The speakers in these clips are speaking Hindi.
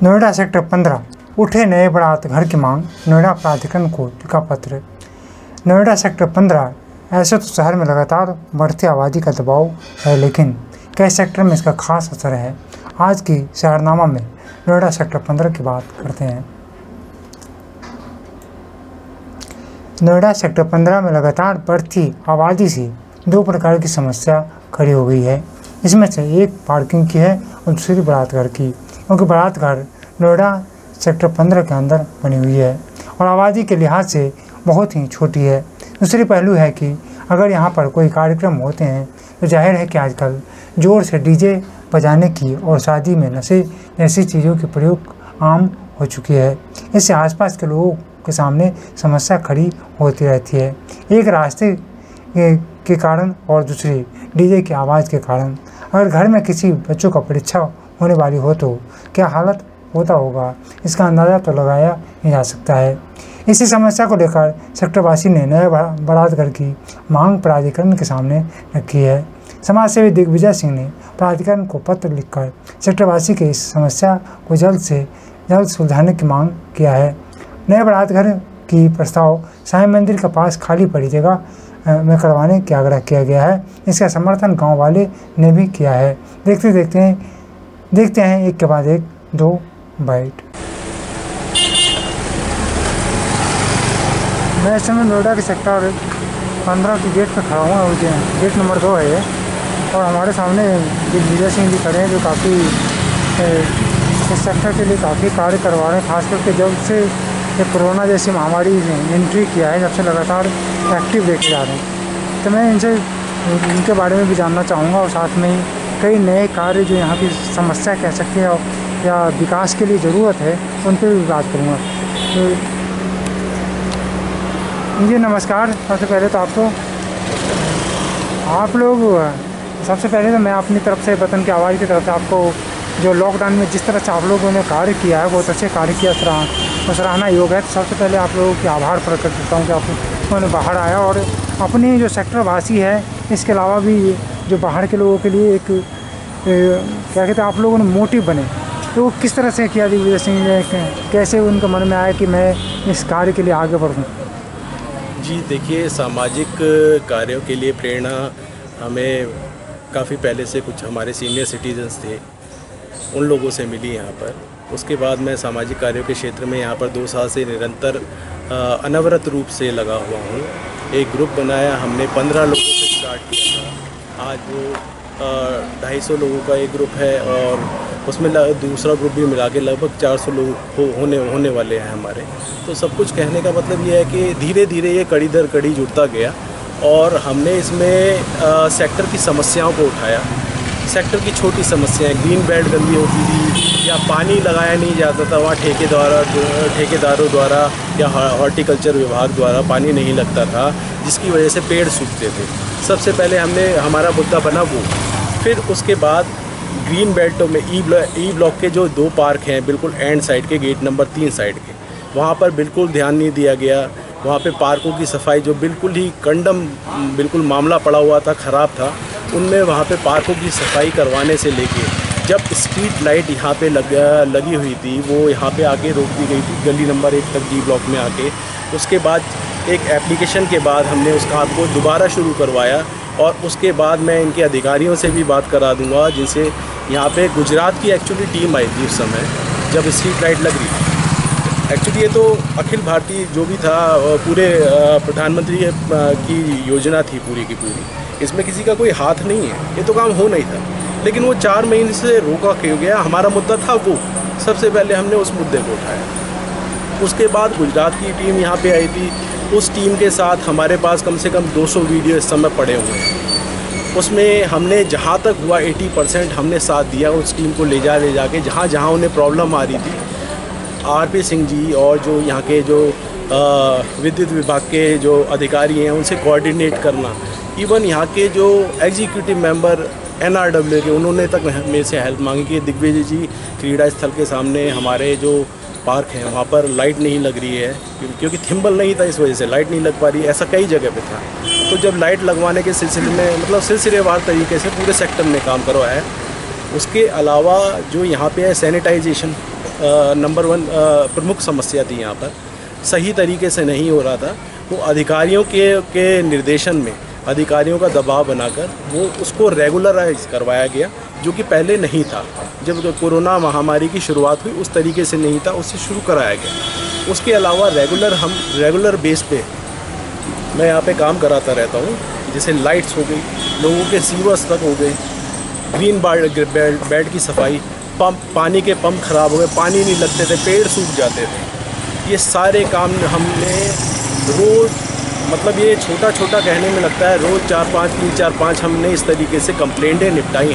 नोएडा सेक्टर 15 उठे नए बारात घर की मांग, नोएडा प्राधिकरण को लिखा पत्र। नोएडा सेक्टर 15 ऐसे तो शहर में लगातार बढ़ती आबादी का दबाव है, लेकिन कई सेक्टर में इसका खास असर है। आज की शहरनामा में नोएडा सेक्टर 15 की बात करते हैं। नोएडा सेक्टर 15 में लगातार बढ़ती आबादी से दो प्रकार की समस्या खड़ी हो गई है। इसमें से एक पार्किंग की है और दूसरी बारात घर की, क्योंकि बारात घर नोएडा सेक्टर 15 के अंदर बनी हुई है और आबादी के लिहाज से बहुत ही छोटी है। दूसरी पहलू है कि अगर यहाँ पर कोई कार्यक्रम होते हैं तो जाहिर है कि आजकल ज़ोर से डीजे बजाने की और शादी में नशे जैसी चीज़ों के प्रयोग आम हो चुकी है। इससे आसपास के लोगों के सामने समस्या खड़ी होती रहती है, एक रास्ते के कारण और दूसरी डीजे की आवाज़ के कारण। अगर घर में किसी बच्चों का परीक्षा होने वाली हो तो क्या हालत होता होगा, इसका अंदाज़ा तो लगाया ही जा सकता है। इसी समस्या को लेकर सेक्टरवासी ने नए बारात घर की मांग प्राधिकरण के सामने रखी है। समाजसेवी दिग्विजय सिंह ने प्राधिकरण को पत्र लिखकर सेक्टरवासी के इस समस्या को जल्द से जल्द सुलझाने की मांग किया है। नए बारात घर की प्रस्ताव साईं मंदिर के पास खाली पड़ी जगह में करवाने का आग्रह किया गया है। इसका समर्थन गांव वाले ने भी किया है। देखते हैं एक के बाद एक दो बाइट। मैं इस समय नोएडा के सेक्टर 15 की गेट पर खड़ा हूँ। गेट नंबर 2 है और हमारे सामने दिग्विजय सिंह जी खड़े हैं, जो काफ़ी इस सेक्टर के लिए काफ़ी कार्य करवा रहे हैं। खास करके जब से ये कोरोना जैसी महामारी ने एंट्री किया है, जब से लगातार एक्टिव देखे जा रहे हैं। तो मैं इनके बारे में भी जानना चाहूँगा और साथ में ही कई नए कार्य जो यहाँ की समस्या कह सकते हैं या विकास के लिए ज़रूरत है, उन पर भी बात करूँगा। तो जी नमस्कार। सबसे पहले तो सबसे पहले तो मैं अपनी तरफ से वतन की आवाज़ की तरफ से आपको जो लॉकडाउन में जिस तरह से आप लोगों ने कार्य किया है, बहुत अच्छे कार्य किया, सराहना योग्य है। तो सबसे पहले आप लोगों के आभार प्रकट करता हूँ कि आप लोगों ने बाहर आया और अपने जो सेक्टर वासी है, इसके अलावा भी जो बाहर के लोगों के लिए एक क्या कहते हैं, आप लोगों ने मोटिव बने। तो वो किस तरह से किया दिग्विजय सिंह ने, कैसे उनके मन में आया कि मैं इस कार्य के लिए आगे बढ़ूँ? जी देखिए, सामाजिक कार्यों के लिए प्रेरणा हमें काफ़ी पहले से कुछ हमारे सीनियर सिटीजन्स थे, उन लोगों से मिली यहाँ पर। उसके बाद मैं सामाजिक कार्यों के क्षेत्र में यहाँ पर 2 साल से निरंतर अनवरत रूप से लगा हुआ हूँ। एक ग्रुप बनाया हमने, 15 लोगों से स्टार्ट किया था। आज वो 250 लोगों का एक ग्रुप है और उसमें दूसरा ग्रुप भी मिला के लगभग 400 लोग होने वाले हैं हमारे। तो सब कुछ कहने का मतलब ये है कि धीरे धीरे ये कड़ी दर कड़ी जुड़ता गया और हमने इसमें सेक्टर की समस्याओं को उठाया। सेक्टर की छोटी समस्याएं, ग्रीन बेल्ट गंदी होती थी या पानी लगाया नहीं जाता था वहाँ ठेकेदारों द्वारा या हॉर्टिकल्चर विभाग द्वारा पानी नहीं लगता था, जिसकी वजह से पेड़ सूखते थे। सबसे पहले हमारा मुद्दा बना वो। फिर उसके बाद ग्रीन बेल्टों में ई ब्लॉक के जो 2 पार्क हैं बिल्कुल एंड साइड के, गेट नंबर 3 साइड के, वहाँ पर बिल्कुल ध्यान नहीं दिया गया। वहाँ पे पार्कों की सफाई जो बिल्कुल ही बिल्कुल मामला पड़ा हुआ था, ख़राब था, उनमें वहाँ पे पार्कों की सफाई करवाने से लेके जब स्ट्रीट लाइट यहाँ पे लगी हुई थी, वो यहाँ पे आके रोक दी गई थी गली नंबर 1 तक, डी ब्लॉक में आके। उसके बाद एक एप्लीकेशन के बाद हमने उस काम को दोबारा शुरू करवाया और उसके बाद मैं इनके अधिकारियों से भी बात करा दूँगा, जिनसे यहाँ पे गुजरात की एक्चुअली टीम आई थी उस समय जब स्ट्रीट लाइट लग रही थी। एक्चुअली ये तो अखिल भारतीय जो भी था, पूरे प्रधानमंत्री की योजना थी पूरी की पूरी, इसमें किसी का कोई हाथ नहीं है, ये तो काम हो नहीं था। लेकिन वो 4 महीने से रोका क्यों गया? हमारा मुद्दा था वो, सबसे पहले हमने उस मुद्दे को उठाया। उसके बाद गुजरात की टीम यहाँ पे आई थी, उस टीम के साथ हमारे पास कम से कम 200 वीडियो इस समय पड़े हुए हैं। उसमें हमने जहाँ तक हुआ 80% हमने साथ दिया उस टीम को ले जाके जहाँ उन्हें प्रॉब्लम आ रही थी। आरपी सिंह जी और जो यहाँ के जो विद्युत विभाग के जो अधिकारी हैं, उनसे कोऑर्डिनेट करना, इवन यहाँ के जो एग्जीक्यूटिव मेंबर NRW के, उन्होंने तक मेरे से हेल्प मांगी कि दिग्विजय जी, क्रीड़ा स्थल के सामने हमारे जो पार्क हैं वहाँ पर लाइट नहीं लग रही है, क्योंकि थिम्बल नहीं था, इस वजह से लाइट नहीं लग पा रही है। ऐसा कई जगह पे था। तो जब लाइट लगवाने के सिलसिले में, मतलब सिलसिलेवार तरीके से पूरे सेक्टर में काम करवाया है। उसके अलावा जो यहाँ पे है सैनिटाइजेशन, नंबर 1 प्रमुख समस्या थी यहाँ पर। सही तरीके से नहीं हो रहा था। वो अधिकारियों के निर्देशन में, अधिकारियों का दबाव बनाकर वो उसको रेगुलराइज करवाया गया, जो कि पहले नहीं था। जब कोरोना महामारी की शुरुआत हुई उस तरीके से नहीं था, उससे शुरू कराया गया। उसके अलावा रेगुलर बेस पे मैं यहाँ पे काम कराता रहता हूँ। जैसे लाइट्स हो गई, लोगों के सीवर्स तक हो गए, ग्रीन बेल्ट की सफाई, पानी के पंप खराब हो गए, पानी नहीं लगते थे, पेड़ सूख जाते थे। ये सारे काम हमने रोज़, मतलब ये छोटा छोटा कहने में लगता है, रोज़ 4-5 हमने इस तरीके से कंप्लेंट्स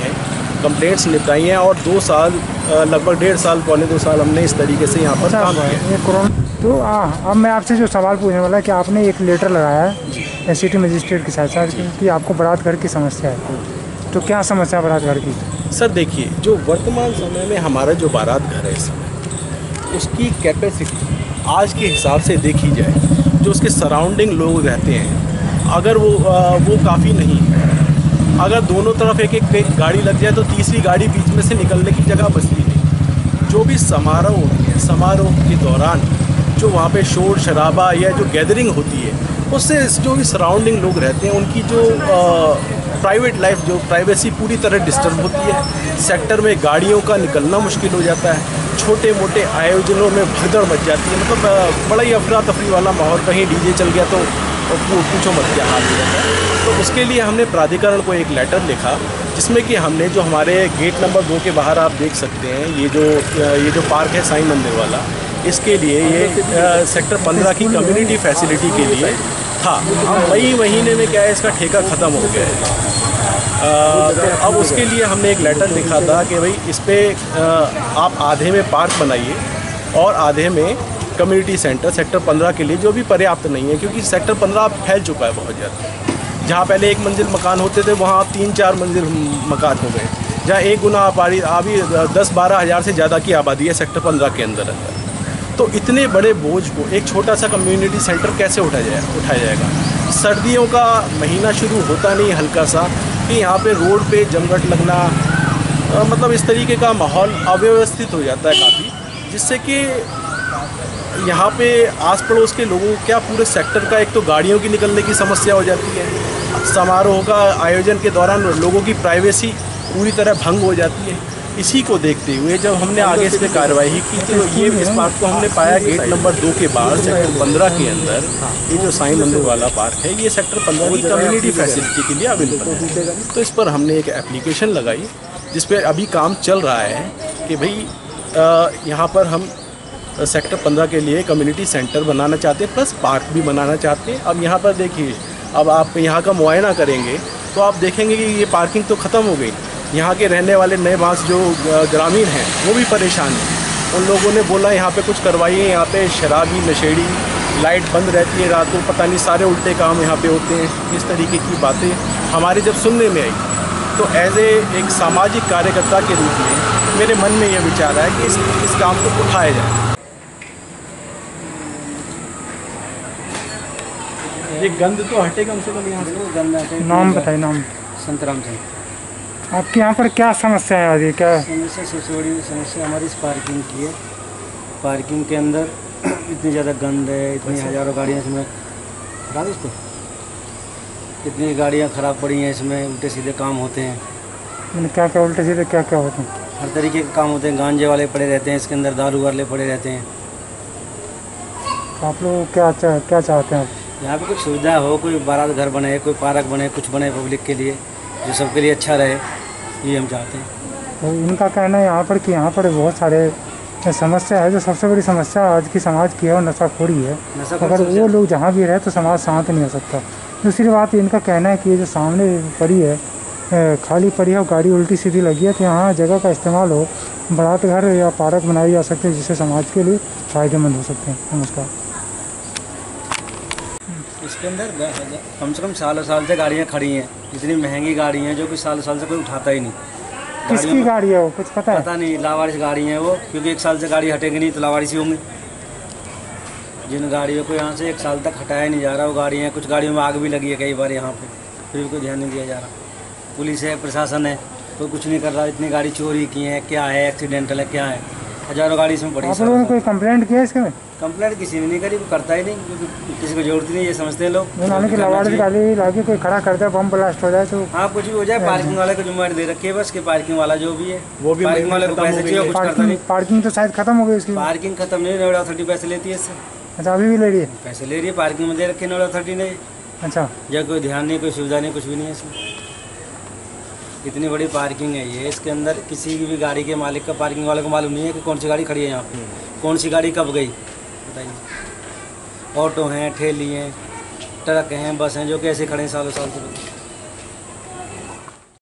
निपटाई हैं। और 2 साल, लगभग 1.5 साल, पौने 2 साल हमने इस तरीके से यहाँ पर काम किया। तो अब मैं आपसे जो सवाल पूछने वाला है कि आपने एक लेटर लगाया है सिटी मजिस्ट्रेट के साथ कि आपको बारात घर की समस्या है, तो क्या समस्या बारात घर की? सर देखिए, जो वर्तमान समय में हमारा जो बारात घर है इस समय, उसकी कैपेसिटी आज के हिसाब से देखी जाए, जो उसके सराउंडिंग लोग रहते हैं, अगर वो काफ़ी नहीं है। अगर दोनों तरफ एक गाड़ी लग जाए तो तीसरी गाड़ी बीच में से निकलने की जगह बचती नहीं। जो भी समारोह होती है, समारोह के दौरान जो वहाँ पे शोर शराबा या जो गैदरिंग होती है, उससे जो भी सराउंडिंग लोग रहते हैं उनकी जो प्राइवेट लाइफ, जो प्राइवेसी पूरी तरह डिस्टर्ब होती है। सेक्टर में गाड़ियों का निकलना मुश्किल हो जाता है। छोटे मोटे आयोजनों में भगदड़ मच जाती है, मतलब बड़ा ही अफरा तफरी वाला माहौल। कहीं डीजे चल गया तो पूछो मत क्या हाल हो जाता है। तो उसके लिए हमने प्राधिकरण को एक लेटर लिखा, जिसमें कि हमने जो हमारे गेट नंबर 2 के बाहर आप देख सकते हैं, ये जो पार्क है साईं मंदिर वाला, इसके लिए ये सेक्टर 15 की कम्युनिटी फैसिलिटी के लिए था। मई महीने में क्या है, इसका ठेका ख़त्म हो गया है। तो अब उसके लिए हमने एक लेटर लिखा था कि भाई इस पर आप आधे में पार्क बनाइए और आधे में कम्युनिटी सेक्टर 15 के लिए, जो भी पर्याप्त नहीं है, क्योंकि सेक्टर 15 अब फैल चुका है बहुत ज़्यादा। जहाँ पहले 1 मंजिल मकान होते थे, वहाँ 3-4 मंजिल मकान हो गए। जहाँ 1 गुना अभी 10-12 हज़ार से ज़्यादा की आबादी है सेक्टर 15 के अंदर। तो इतने बड़े बोझ को एक छोटा सा कम्युनिटी सेंटर कैसे उठाया जाएगा? सर्दियों का महीना शुरू होता नहीं हल्का सा कि यहाँ पे रोड पे जमघट लगना, मतलब इस तरीके का माहौल अव्यवस्थित हो जाता है काफ़ी, जिससे कि यहाँ पे आस पड़ोस के लोगों को क्या, पूरे सेक्टर का एक तो गाड़ियों की निकलने की समस्या हो जाती है। समारोह का आयोजन के दौरान लोगों की प्राइवेसी पूरी तरह भंग हो जाती है। इसी को देखते हुए जब हमने आगे इस पर कार्रवाई की तो ये इस बात को हमने पाया, गेट नंबर 2 के बाहर सेक्टर 15 के अंदर ये जो साईं मंदिर वाला पार्क है, ये सेक्टर 15 की कम्युनिटी फैसिलिटी के लिए अवेलेबल है। तो इस पर हमने एक एप्लीकेशन लगाई, जिस पर अभी काम चल रहा है कि भाई यहाँ पर हम सेक्टर 15 के लिए कम्युनिटी सेंटर बनाना चाहते हैं, प्लस पार्क भी बनाना चाहते हैं। अब यहाँ पर देखिए, अब आप यहाँ का मुआयना करेंगे तो आप देखेंगे कि ये पार्किंग तो ख़त्म हो गई। यहाँ के रहने वाले नए बांस जो ग्रामीण हैं वो भी परेशान हैं। उन लोगों ने बोला यहाँ पे कुछ करवाइए, यहाँ पे शराबी नशेड़ी, लाइट बंद रहती है रात को, पता नहीं सारे उल्टे काम यहाँ पे होते हैं। इस तरीके की बातें हमारे जब सुनने में आई तो एज एक सामाजिक कार्यकर्ता के रूप में मेरे मन में यह विचार आया कि इस काम को उठाया जाए। ये गंद तो हटे कम से कम यहाँ से। गंद हटे। नाम बताइए। नाम? संतराम सिंह। आपके यहाँ पर क्या समस्या है? आगे क्या समस्या? सबसे बड़ी समस्या हमारी इस पार्किंग की है। पार्किंग के अंदर इतनी ज़्यादा गंद है, इतनी हज़ारों गाड़ियाँ इसमें खराब, इसको इतनी गाड़ियाँ ख़राब पड़ी हैं, इसमें उल्टे सीधे काम होते हैं। मैंने क्या क्या उल्टे सीधे क्या क्या होते हैं? हर तरीके के काम होते हैं। गांजे वाले पड़े रहते हैं इसके अंदर, दारू वाले पड़े रहते हैं। आप लोग क्या चाहते हैं? यहाँ पे कुछ सुविधा हो, कोई बारात घर बने, कोई पार्क बने, कुछ बने पब्लिक के लिए, जो सबके लिए अच्छा रहे, ये हम चाहते हैं। तो इनका कहना है यहाँ पर कि यहाँ पर बहुत सारे समस्या है। जो सबसे बड़ी समस्या आज की समाज की है वो नशाखोरी है। अगर वो लोग जहाँ भी रहे तो समाज शांत नहीं हो सकता। दूसरी बात इनका कहना है कि ये जो सामने पड़ी है, खाली पड़ी है और गाड़ी उल्टी सीधी लगी है, तो यहाँ जगह का इस्तेमाल हो, बारात घर या पार्क बनाए जा सकते हैं, जिससे समाज के लिए फ़ायदेमंद हो सकते हैं। नमस्कार। इसके अंदर कम से कम सालों साल से गाड़ियाँ खड़ी हैं, इतनी महंगी गाड़ी हैं जो कि साल से कोई उठाता ही नहीं। किसकी गाड़ी है वो कुछ पता है? पता नहीं, लावारिस गाड़ी है वो, क्योंकि 1 साल से गाड़ी हटेगी नहीं तो लावारिस ही होंगी। जिन गाड़ियों को यहाँ से 1 साल तक हटाया नहीं जा रहा वो गाड़ियाँ, कुछ गाड़ियों में आग भी लगी है कई बार यहाँ पे, फिर भी कोई ध्यान नहीं दिया जा रहा। पुलिस है, प्रशासन है, कोई कुछ नहीं कर रहा। इतनी गाड़ी चोरी की है, क्या है, एक्सीडेंटल है, क्या है, हजारों गाड़ी इसमें पड़ी। आप लोगों ने कोई कंप्लेंट किया इसके में? कंप्लेंट किसी ने नहीं करी, कोई करता ही नहीं, क्योंकि किसी को जरूरत नहीं, ये समझते हैं लोग। नाले की लवाड़ी गाड़ी लाके कोई खड़ा कर दे, बम ब्लास्ट हो जाए तो? हाँ, कुछ भी हो जाए, पार्किंग वाले को जिम्मेदारी दे रखी है बस, कि पार्किंग वाला जो भी है वो भी पार्किंग वाले को पैसे चाहिए, कुछ करता नहीं। पार्किंग तो शायद खत्म हो गई इसकी। पार्किंग खत्म नहीं, नोएडा अथॉरिटी पैसे लेती है इससे। अच्छा, अभी भी ले रही है? पैसे ले रही है, पार्किंग में दे रखी है नोएडा अथॉरिटी ने। अच्छा, जब कोई ध्यान नहीं, कोई सुविधा नहीं, कुछ भी नहीं है इसमें। इतनी बड़ी पार्किंग है ये, इसके अंदर किसी भी गाड़ी के मालिक का, पार्किंग वाले को मालूम नहीं है कि कौन सी गाड़ी खड़ी है यहाँ पे, कौन सी गाड़ी कब गई, बताइए। ऑटो हैं, ठेली हैं, ट्रक हैं, बस हैं, जो कि ऐसे खड़े हैं सालों साल से।